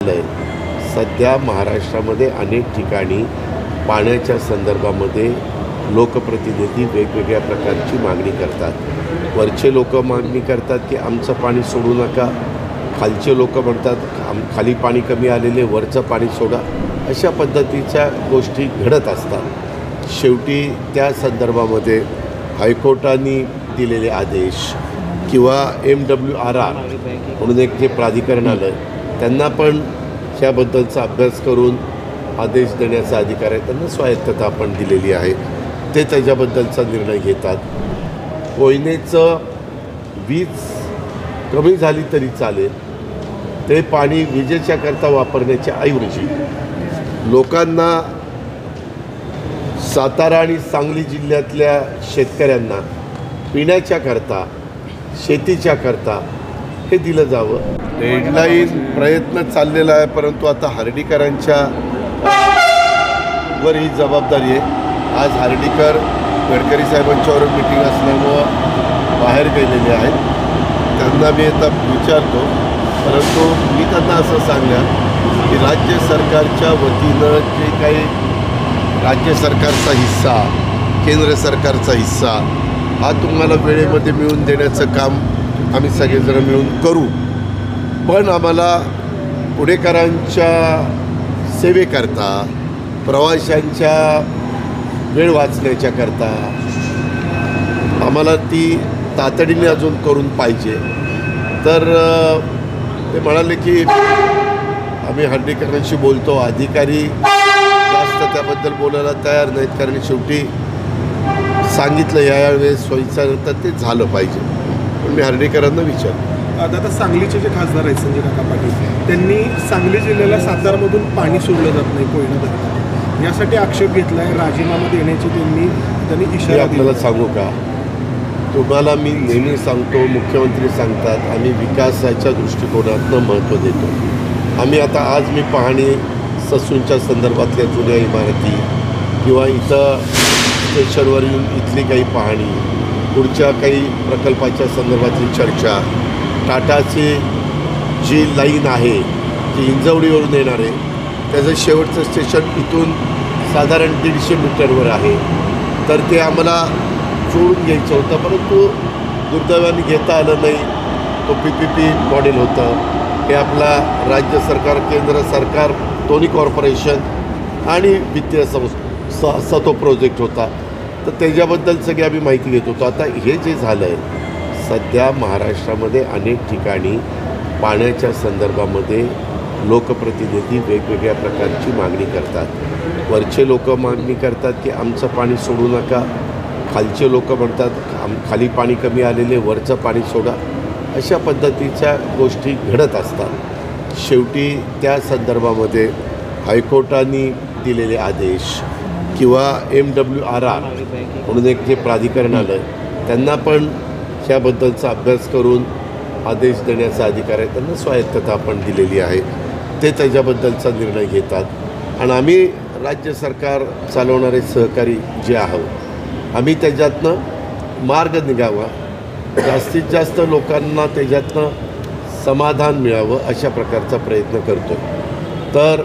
सध्या महाराष्ट्रामध्ये अनेक ठिकाणी पाण्याच्या संदर्भामध्ये लोकप्रतिनिधी वेगवेगळ्या प्रकारची मागणी करतात। वरचे लोक मागणी करतात की आमचं पाणी सोडू नका, खालचे लोक म्हणतात खाली पाणी कमी आलेले वरचं पाणी सोडा। अशा पद्धतीच्या गोष्टी घडत असतात। शेवटी त्या संदर्भामध्ये हायकोर्टाने दिलेले आदेश किंवा MWRR म्हणून एक जे प्राधिकरण आलं त्यांना पण ह्याबद्दलचा अभ्यास करून आदेश देण्याचा अधिकार आहे, त्यांना स्वायत्तता आपण दिलेली आहे। ते त्याच्याबद्दलचा निर्णय घेतात। कोयनेचं वीज कमी झाली तरी चालेल, ते पाणी विजेच्या करता वापरण्याच्या ऐवजी लोकांना सातारा आणि सांगली जिल्ह्यातल्या शेतकऱ्यांना पिण्याच्या करता शेतीच्या करता हे दिलं जावं। डेडलाईन प्रयत्न चाललेला आहे, परंतु आता हर्डीकरांच्या वर ही जबाबदारी आहे। आज हर्डीकर गडकरी साहेबांच्यावर मीटिंग असल्यामुळं बाहेर गेलेले आहेत, त्यांना मी आता विचारतो। परंतु मी त्यांना असं सांगलं की राज्य सरकारच्या वतीनं जे काही राज्य सरकारचा हिस्सा, केंद्र सरकारचा हिस्सा हा तुम्हाला वेळेमध्ये मिळवून देण्याचं काम आम्ही सगळेजण मिळून करू, पण आम्हाला पुणेकरांच्या सेवेकरता, प्रवाशांच्या वेळ वाचण्याच्या करता आम्हाला ती तातडीने अजून करून पाहिजे। तर ते म्हणाले की आम्ही हर्डीकरांशी बोलतो, अधिकारी जास्त त्याबद्दल बोलायला तयार नाहीत, कारण शेवटी सांगितलं यावेळेस सोयीचं तर ते झालं पाहिजे। पण मी हर्डीकरांना विचारलं। आता सांगलीचे जे खासदार आहेत संजय काका पाटील, त्यांनी सांगली जिल्ह्याला सातारामधून पाणी सोडलं जात नाही कोयना धरणात, यासाठी आक्षेप घेतला आहे। राजीनामा देण्याची त्यांनी इशारा आपल्याला सांगू का, तुम्हाला मी नेहमी सांगतो, मुख्यमंत्री सांगतात आम्ही विकासाच्या दृष्टिकोनातनं महत्त्व देतो। आम्ही आता आज मी पाहणी ससूनच्या संदर्भातल्या जुन्या इमारती किंवा इथं स्टेशनवर येऊन इथली काही पाहणी, पुढच्या काही प्रकल्पाच्या संदर्भातली चर्चा, टाटाची जी लाईन आहे जी हिंजवडीवरून येणार आहे त्याचं शेवटचं स्टेशन इथून साधारण 150 मीटरवर आहे, तर ते आम्हाला जोडून घ्यायचं होतं, परंतु दुर्दैवाने घेता आलं नाही। तो PPP मॉडेल होतं, हे आपला राज्य सरकार, केंद्र सरकार दोन्ही कॉर्पोरेशन आणि वित्तीय संस्था असा तो प्रोजेक्ट होता, तर त्याच्याबद्दल सगळी आम्ही माहिती घेत होतो। आता हे जे झालं आहे, सध्या महाराष्ट्रामध्ये अनेक ठिकाणी पाण्याच्या संदर्भामध्ये लोकप्रतिनिधी वेगवेगळ्या प्रकारची मागणी करतात। वरचे लोक मागणी करतात की आमचं पाणी सोडू नका, खालचे लोक म्हणतात खाली पाणी कमी आलेले वरचं पाणी सोडा। अशा पद्धतीच्या गोष्टी घडत असतात। शेवटी त्या संदर्भामध्ये हायकोर्टाने दिलेले आदेश किंवा MWRR म्हणून एक जे प्राधिकरण आलं त्यांना पण ह्याबद्दलचा अभ्यास करून आदेश देण्याचा अधिकार आहे, त्यांना स्वायत्तता आपण दिलेली आहे। ते त्याच्याबद्दलचा निर्णय घेतात आणि आम्ही राज्य सरकार चालवणारे सहकारी जे आहोत, आम्ही त्याच्यातनं मार्ग निघावा, जास्तीत जास्त लोकांना त्याच्यातनं समाधान मिळावं अशा प्रकारचा प्रयत्न करतो। तर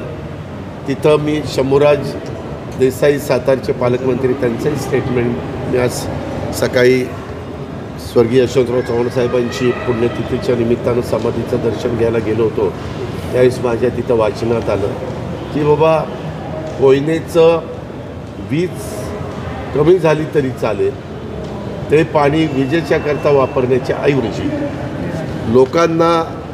तिथं मी शंभूराज देसाई सातारचे पालकमंत्री त्यांचंही स्टेटमेंट मी आज सकाळी स्वर्गीय यशवंतराव चव्हाण साहेबांची पुण्यतिथीच्या निमित्तानं समाधीचं दर्शन घ्यायला गेलो होतो, त्यावेळेस माझ्या तिथं वाचनात आलं की बाबा कोयनेचं वीज कमी झाली तरी चालेल, ते पाणी विजेच्या करता वापरण्याच्या ऐवजी लोकांना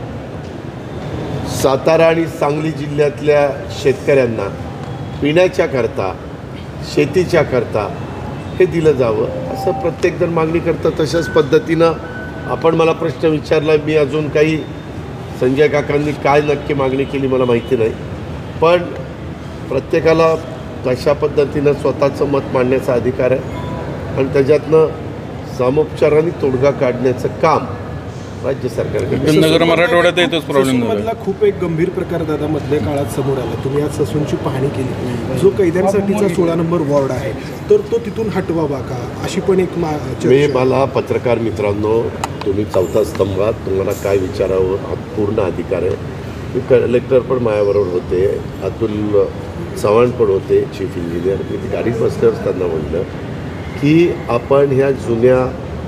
सातारा आणि सांगली जिल्ह्यातल्या शेतकऱ्यांना पिण्याच्या करता शेतीच्या करता हे दिलं जावं असं प्रत्येकजण मागणी करतं। तशाच पद्धतीनं आपण मला प्रश्न विचारला, मी अजून काही संजय काकांनी काय नक्की मागणी केली मला माहिती नाही, पण प्रत्येकाला अशा पद्धतीनं स्वतःचं मत मांडण्याचा अधिकार आहे आणि त्याच्यातनं सामोपचाराने तोडगा काढण्याचं काम राज्य सरकार मराठवाड्यात येतोच प्रॉब्लेम मधला खूप एक गंभीर प्रकार दादा मधल्या काळात समोर आला। तुम्ही आज ससूनची पाहणी केली, जो कैद्यांसाठीचा 16 नंबर वॉर्ड आहे तर तो तिथून हटवावा का अशी पण एक मला पत्रकार मित्रांनो, तुम्ही चौथा स्तंभात तुम्हाला काय विचारावं हा पूर्ण अधिकार आहे। कलेक्टर पण माझ्याबरोबर होते, अतुल चव्हाण पण होते, चीफ इंजिनियर. मी ती गाडीत बसल्यावर त्यांना म्हटलं की आपण ह्या जुन्या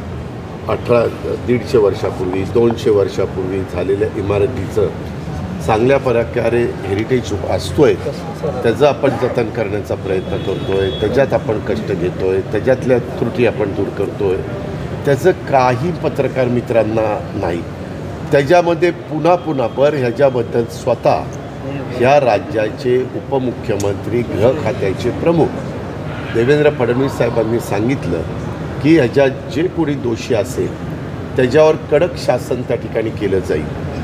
150 वर्षापूर्वी 200 वर्षापूर्वी झालेल्या इमारतीचं चांगल्या प्रकारे हेरिटेज असतोय, त्याचं आपण जतन करण्याचा प्रयत्न करतोय, त्याच्यात आपण कष्ट घेतोय, त्याच्यातल्या त्रुटी आपण दूर करतोय. त्याचं काही पत्रकार मित्रांना नाही. त्याच्यामध्ये पुन्हा ह्याच्याबद्दल स्वतः ह्या राज्याचे उपमुख्यमंत्री, गृह खात्याचे प्रमुख देवेंद्र फडणवीस साहेबांनी सांगितलं की ह्याच्यात जे कोणी दोषी असेल त्याच्यावर कडक शासन त्या ठिकाणी केलं जाईल.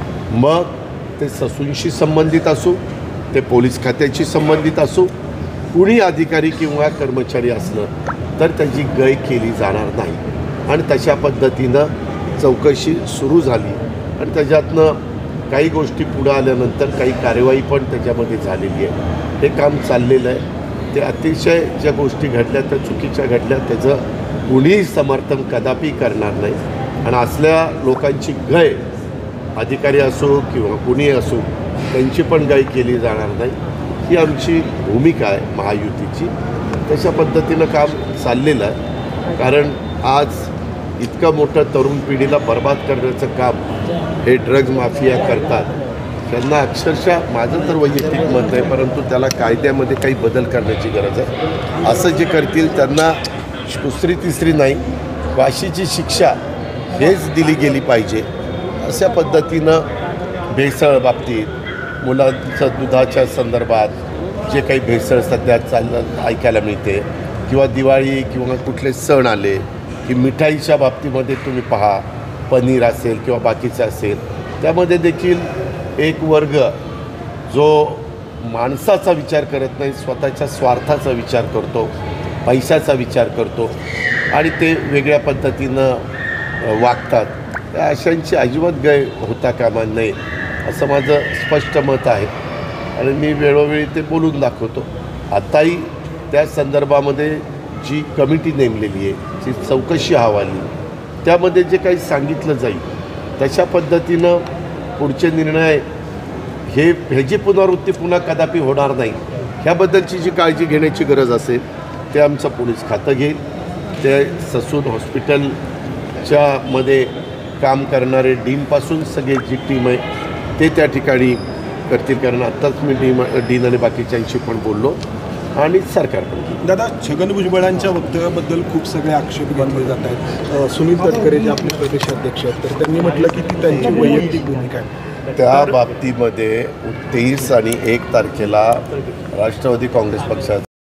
मग ते ससूनशी संबंधित असो, ते पोलीस खात्याशी संबंधित असो, कुणी अधिकारी किंवा कर्मचारी असलं तर त्याची गय केली जाणार नाही. आणि तशा पद्धतीनं चौकशी सुरू झाली आणि त्याच्यातनं काही गोष्टी पुढं आल्यानंतर काही कार्यवाही पण त्याच्यामध्ये झालेली आहे. हे काम चाललेलं आहे. ते अतिशय ज्या गोष्टी घडल्या त्या चुकीच्या घडल्या, त्याचं कुणीही समर्थन कदापि करणार नाही. आणि असल्या लोकांची गय, अधिकारी असो किंवा कुणी असो, त्यांची पण गय केली जाणार नाही. ही आमची भूमिका आहे महायुतीची. तशा पद्धतीनं काम चाललेलं आहे. कारण आज इतकं मोठं तरुण पिढीला बर्बाद करण्याचं काम हे ड्रग्ज माफिया करतात. त्यांना अक्षरशः, माझं तर वैयक्तिक मत आहे, परंतु त्याला कायद्यामध्ये काही बदल करण्याची गरज आहे. असं जे करतील त्यांना दुसरी तिसरी नाही, फाशीची शिक्षा हेच दिली गेली पाहिजे. अशा पद्धतीनं भेसळ बाबतीत, मुलांचं दुधाच्या संदर्भात जे काही भेसळ सध्या ऐकायला मिळते, किंवा दिवाळी किंवा कुठले सण आले की मिठाईच्या बाबतीमध्ये तुम्ही पहा, पनीर असेल किंवा बाकीचं असेल, त्यामध्ये देखील एक वर्ग जो माणसाचा विचार करत नाही, स्वतःच्या स्वार्थाचा विचार करतो, पैशाचा विचार करतो आणि ते वेगळ्या पद्धतीनं वागतात. त्या अशांची अजिबात गय होता कामा नये असं माझं स्पष्ट मत आहे. आणि मी वेळोवेळी ते बोलून दाखवतो. आताही त्या संदर्भामध्ये जी कमिटी नेमलेली आहे, जी चौकशी हवाली, त्यामध्ये जे काही सांगितलं जाईल तशा पद्धतीनं पुढचे निर्णय, ह्याची पुनरावृत्ती पुन्हा कदापि होणार नाही, ह्याबद्दलची जी काळजी घेण्याची गरज असेल ते आमचं पोलीस खातं घेईल. ते ससून हॉस्पिटलच्या मध्ये काम करणारे डीनपासून सगळे जी टीम आहे ते त्या ठिकाणी करतील. कारण आत्ताच मी डीन आणि बाकीच्यांशी पण बोललो आणि सरकार पण. दादा, छगन भुजबळांच्या वक्तव्याबद्दल खूप सगळे आक्षेप घेतले जात आहेत. सुनील तटकरे जे आपले प्रदेशाध्यक्ष आहेत, तर त्यांनी म्हटलं की ती त्यांची वैयक्तिक भूमिका आहे. त्या बाबतीमध्ये 23 आणि 1 तारखेला राष्ट्रवादी काँग्रेस पक्षाचा